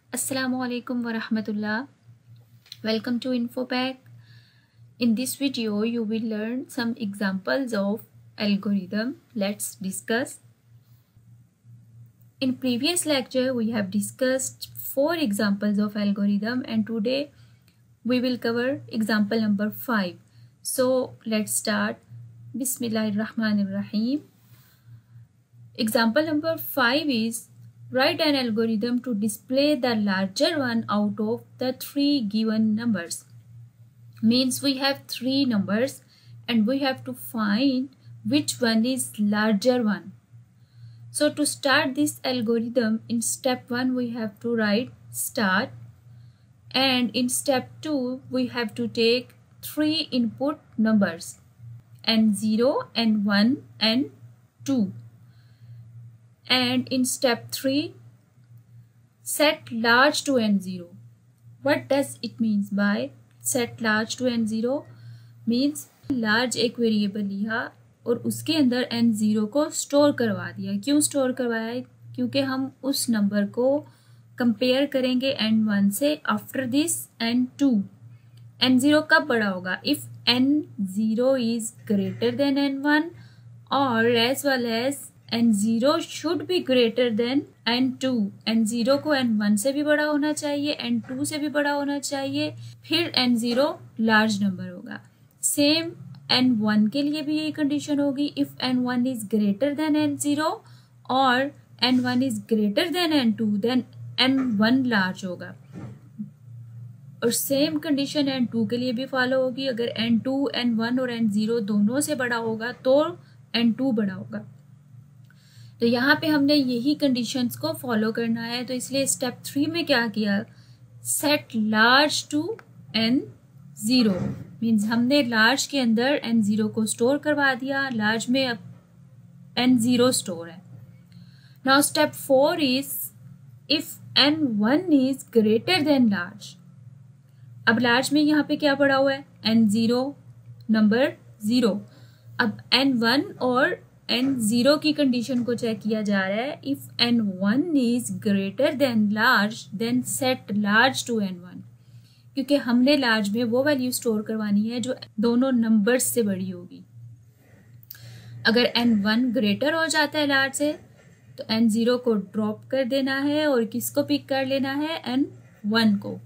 Assalamu alaikum wa rahmatullah. Welcome to InfoPack. In this video, you will learn some examples of algorithm. Let's discuss. In previous lecture, we have discussed 4 examples of algorithm, and today we will cover example number 5. So let's start. Bismillahirrahmanirrahim. Example number 5 is write an algorithm to display the larger one out of the 3 given numbers. Means we have 3 numbers and we have to find which one is larger one. So to start this algorithm, in step 1 we have to write start, and in step 2 we have to take 3 input numbers n0, n1 and 2. And in step 3, set large to n0. What does it means by set large to n0? Means large एक variable लिया और उसके अंदर n0 को store करवा दिया. क्यों store करवाया? क्योंकि हम उस नंबर को कंपेयर करेंगे n1 से. After this n2. n0 कब बड़ा होगा? If n0 is greater than n1 और as well as n0 should be greater than n2. n0 को n1 से भी बड़ा होना चाहिए, n2 से भी बड़ा होना चाहिए, फिर n0 लार्ज नंबर होगा. सेम n1 के लिए भी यही कंडीशन होगी. If n1 is greater then n0 और n1 is greater than n2 then n1 large होगा. और सेम कंडीशन n2 के लिए भी फॉलो होगी. अगर n2, n1 और n0 दोनों से बड़ा होगा तो n2 बड़ा होगा. तो यहाँ पे हमने यही कंडीशंस को फॉलो करना है. तो इसलिए स्टेप 3 में क्या किया? Set large to n0. Means हमने लार्ज के अंदर n0 को स्टोर करवा दिया. लार्ज में अब n0 स्टोर है. Now step 4 is if n1 is greater than large. अब लार्ज में यहाँ पे क्या पड़ा हुआ है? n0 number 0. अब n1 और n0 की कंडीशन को चेक किया जा रहा है. If n1 is greater than large then set large to n1. क्योंकि हमने लार्ज में वो वैल्यू स्टोर करवानी है जो दोनों नंबर्स से बड़ी होगी. अगर n1 ग्रेटर हो जाता है लार्ज से तो n0 को ड्रॉप कर देना है और किसको पिक कर लेना है? n1 को.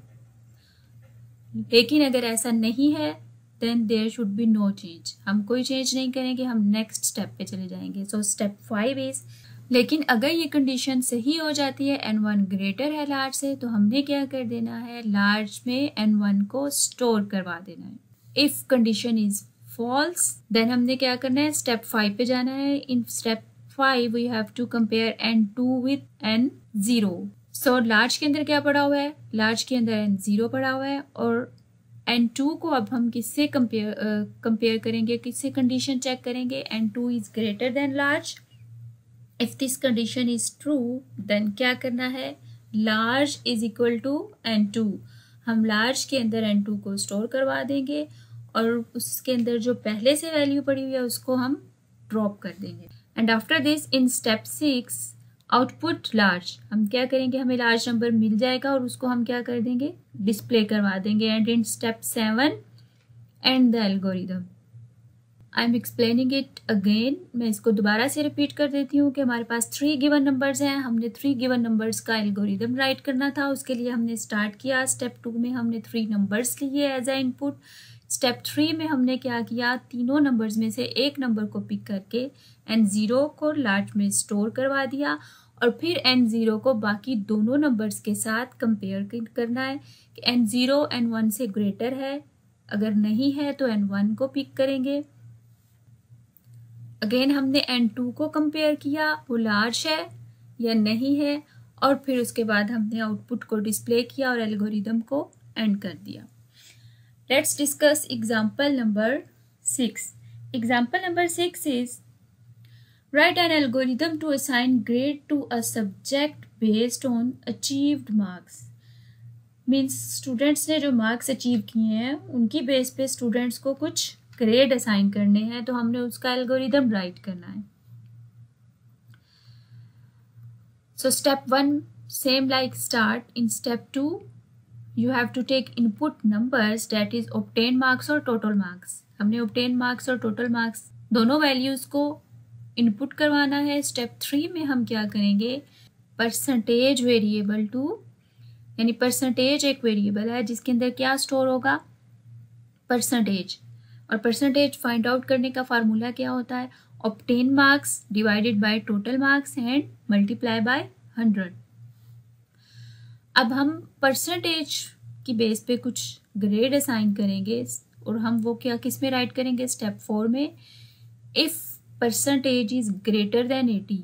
लेकिन अगर ऐसा नहीं है then there should be no change. हम कोई चेंज नहीं करेंगे, हम नेक्स्ट स्टेप पे चले जाएंगे. सो स्टेप 5 इज, लेकिन अगर ये कंडीशन सही हो जाती है n1 ग्रेटर है लार्ज से तो हमने क्या कर देना है? लार्ज में n1 को स्टोर करवा देना है. If condition is false then हमने क्या करना है? स्टेप 5 पे जाना है. In step 5 we have to compare n2 with n0. So large के अंदर क्या पड़ा हुआ है? लार्ज के अंदर n0 पड़ा हुआ है और n2 को अब हम किससे कंपेयर करेंगे? किससे कंडीशन चेक करेंगे? n2 is greater than large. If this condition is true then क्या करना है? Large is equal to n2. हम लार्ज के अंदर n2 को स्टोर करवा देंगे और उसके अंदर जो पहले से वैल्यू पड़ी हुई है उसको हम ड्रॉप कर देंगे. And after this in step 6 output large. हम क्या करेंगे? हमें लार्ज नंबर मिल जाएगा और उसको हम क्या कर देंगे? डिस्प्ले करवा देंगे. And in step 7 and the algorithm. I am explaining it again. मैं इसको दोबारा से रिपीट कर देती हूँ कि हमारे पास 3 गिवन नंबर्स हैं. हमने 3 गिवन नंबर्स का एल्गोरिदम राइट करना था. उसके लिए हमने स्टार्ट किया. स्टेप 2 में हमने 3 नंबर्स लिए एज ए इनपुट. स्टेप 3 में हमने क्या किया? तीनों नंबर्स में से एक नंबर को पिक करके n0 को लार्ज में स्टोर करवा दिया और फिर n0 को बाकी दोनों नंबर्स के साथ कंपेयर करना है कि n0 n1 से ग्रेटर है. अगर नहीं है तो n1 को पिक करेंगे. अगेन हमने n2 को कंपेयर किया, वो लार्ज है या नहीं है, और फिर उसके बाद हमने आउटपुट को डिस्प्ले किया और एल्गोरिदम को एंड कर दिया. Let's discuss example number 6. Example number 6 is write an algorithm to assign grade to a subject based on achieved marks. Means students ने जो मार्क्स अचीव किए हैं उनकी बेस पे स्टूडेंट्स को कुछ ग्रेड असाइन करने हैं. तो हमने उसका एल्गोरिदम राइट करना है. So step 1 same like start. In step 2 you have to take input numbers, that is obtained marks और total marks. हमने obtained marks और total marks दोनों values को input करवाना है. step 3 में हम क्या करेंगे, परसेंटेज वेरिएबल टू, यानी परसेंटेज एक वेरिएबल है जिसके अंदर क्या स्टोर होगा, परसेंटेज. और परसेंटेज फाइंड आउट करने का फार्मूला क्या होता है, obtained marks divided by total marks and multiply by 100. अब हम परसेंटेज की बेस पे कुछ ग्रेड असाइन करेंगे और हम वो क्या किस में राइट करेंगे, स्टेप 4 में. If percentage is greater than 80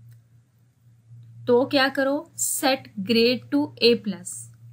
तो क्या करो, सेट ग्रेड टू A+.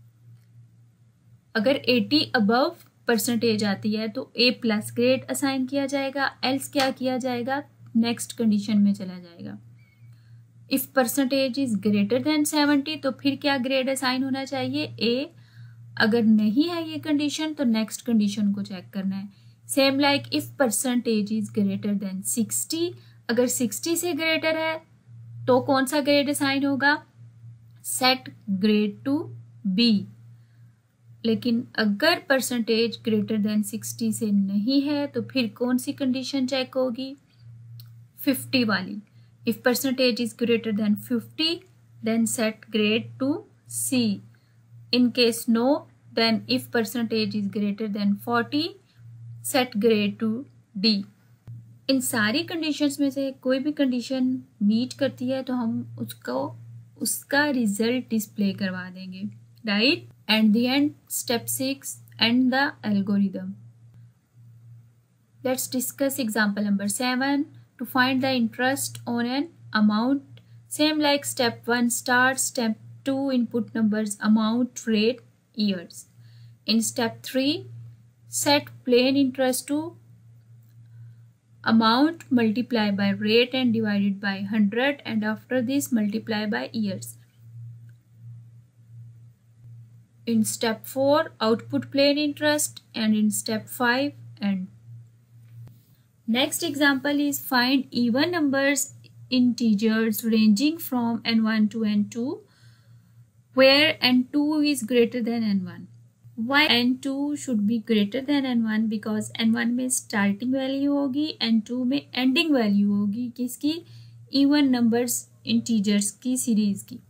अगर 80 अबव परसेंटेज आती है तो A+ ग्रेड असाइन किया जाएगा, एल्स क्या किया जाएगा, नेक्स्ट कंडीशन में चला जाएगा. If percentage is greater than 70 तो फिर क्या ग्रेड असाइन होना चाहिए, A. अगर नहीं है ये कंडीशन तो नेक्स्ट कंडीशन को चेक करना है. Same like if percentage is greater than 60, अगर 60 से ग्रेटर है तो कौन सा ग्रेड असाइन होगा, सेट ग्रेड टू B. लेकिन अगर परसेंटेज ग्रेटर देन 60 से नहीं है तो फिर कौन सी कंडीशन चेक होगी, 50 वाली. If percentage is greater than 50, then set grade to C. In case no, then if percentage is greater than 40, set grade to D. इन सारी कंडीशंस में से कोई भी कंडीशन मीट करती है तो हम उसका रिजल्ट डिस्प्ले करवा देंगे, right. And the end step 6 and the algorithm. Let's discuss example number 7. To find the interest on an amount, same like step 1 start, step 2 input numbers, amount, rate, years. In step 3, set plain interest to amount, multiply by rate and divided by 100, and after this multiply by years. In step 4, output plain interest, and in step 5 end. Next example is find even numbers integers ranging from n1 to n2 where n2 is greater than n1. Why n2 should be greater than n1? Because n1 में starting value होगी, n2 में ending value होगी किसकी, even numbers integers की series की.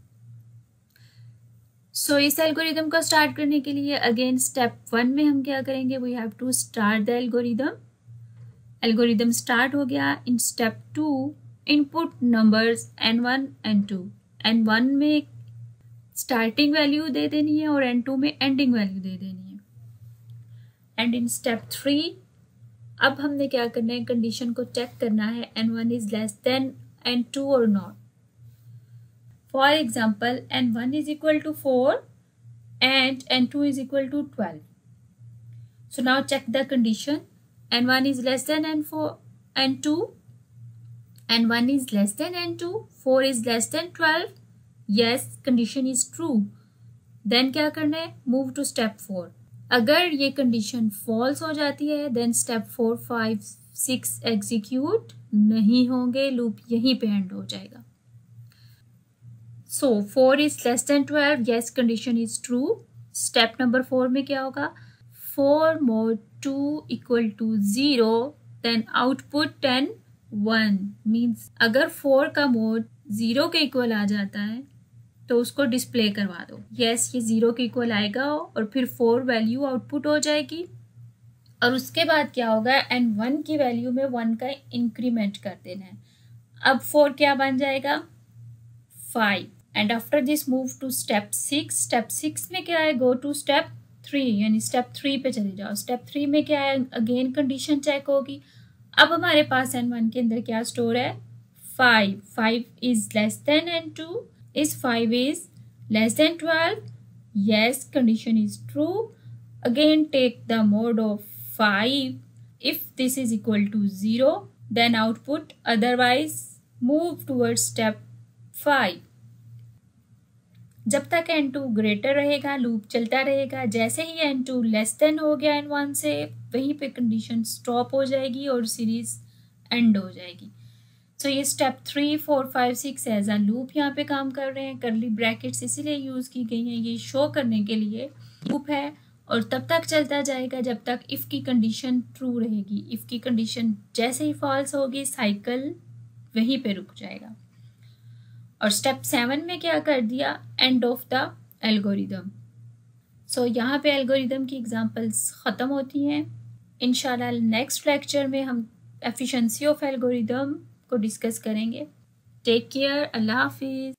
So इस algorithm को start करने के लिए अगेन स्टेप 1 में हम क्या करेंगे, we have to start the algorithm. Algorithm start हो गया. In step 2 input numbers n1 n2. n1 में स्टार्टिंग वैल्यू दे देनी है और n2 में एंडिंग वैल्यू दे देनी है. एंड इन स्टेप 3 अब हमने क्या करना है, कंडीशन को चेक करना है n1 is less than n2 और not. For example n1 is equal to 4 and n2 is equal to 12. So now check the condition. n1 is less than n2, n1 is less than n2, 4 is less than 12. Yes, condition is true. Then क्या करना है, move to step 4. अगर ये condition false हो जाती है then step 4, 5, 6 execute नहीं होंगे, loop यहीं पे end हो जाएगा. So 4 is less than 12. Yes, condition is true. Step number 4 में क्या होगा, 4 mod 2 equal to 0, then output 10 1 means अगर 4 का मोड 0 के इक्वल आ जाता है तो उसको डिस्प्ले करवा दो. यस, ये 0 के इक्वल आएगा और फिर 4 वैल्यू आउटपुट हो जाएगी. और उसके बाद क्या होगा, n1 की वैल्यू में 1 का इंक्रीमेंट कर देना है. अब 4 क्या बन जाएगा, 5. And after this move to step 6. Step 6 में क्या है, गो टू स्टेप 3, यानी स्टेप 3 पे चले जाओ. स्टेप 3 में क्या है, अगेन कंडीशन चेक होगी. अब हमारे पास n1 के अंदर क्या स्टोर है, 5. 5 is less than n2. Is 5 is less than 12. Yes, condition is true. Again take the mod of 5. If this is equal to 0 then output, otherwise move towards step 5. जब तक n2 greater रहेगा loop चलता रहेगा. जैसे ही n2 less than हो गया n1 से, वहीं पे कंडीशन स्टॉप हो जाएगी और सीरीज एंड हो जाएगी. सो ये स्टेप 3, 4, 5, 6 एज अ लूप यहाँ पे काम कर रहे हैं। करली ब्रैकेट्स इसीलिए यूज़ की गई हैं, ये शो करने के लिए लूप है और तब तक चलता जाएगा जब तक इफ़ की कंडीशन ट्रू रहेगी। इफ़ की कंडीशन जैसे ही फॉल्स होगी साइकिल वहीं पे रुक जाएगा। और स्टेप 7 में क्या कर दिया, end of the algorithm. So यहाँ पे एल्गोरिदम की एग्जांपल्स ख़त्म होती हैं। इंशाल्लाह नेक्स्ट लेक्चर में हम एफिशिएंसी ऑफ एल्गोरिदम को डिस्कस करेंगे। टेक केयर, अल्लाह हाफिज़।